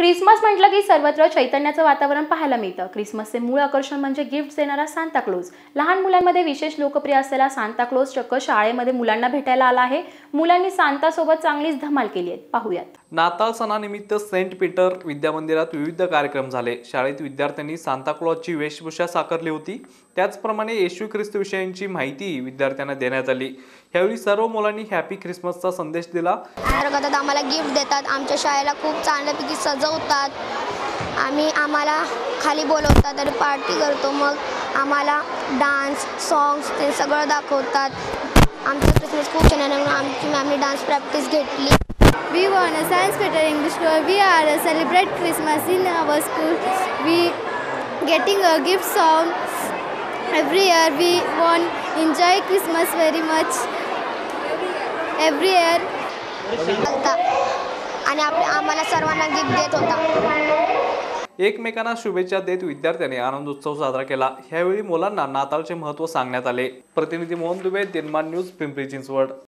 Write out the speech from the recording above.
Christmas म्हटलं की सर्वत्र चैतन्याचं वातावरण पाहायला मिळतं। क्रिसमसचे मूळ आकर्षण म्हणजे गिफ्ट देणारा सांता क्लॉज। लहान मुलांमध्ये विशेष लोकप्रिय असलेला सांता क्लॉज चक्क शाळेमध्ये मुलांना भेटायला आला आहे। मुलांनी सांता सोबत चांगलीच धमाल केली आहे, पाहूयात। नाताळ सणानिमित्त सेंट पीटर विद्यामंदिरात विविध कार्यक्रम झाले। शाळेत विद्यार्थ्यांनी सांता क्लॉजची वेशभूषा साकारली होती। त्याचप्रमाणे येशू ख्रिस्त विषयीची माहिती विद्यार्थ्यांना देण्यात आली। यावेळी सर्व मुलांनी हॅपी ख्रिसमसचा संदेश दिला। आम्हाला गिफ्ट देतात, आमच्या शाळेला खूप चांगल्यापैकी सजवतात, आम्हाला खाली बोलवतात आणि पार्टी करतो, मग आम्हाला डान्स सॉन्ग्स ते सगळं दाखवतात। आमचं क्रिसमस खूप छान आहे, आमची मॅमनी डान्स प्रॅक्टिस घेतली। We won a Science Peter English School. We are celebrate Christmas in our school. We getting a gift song every year. We want enjoy Christmas very much every year. आणि आम्हाला सर्वांना gift देत होता। एकमेकांना शुभेच्छा देत विद्यार्थ्यांनी आनंदोत्सव साजरा केला। यावेळी मुलांना नाताळचे महत्त्व सांगण्यात आले। प्रतिनिधी मोहन दुबे, दिनमान न्यूज, पिंपरी चिंचवड।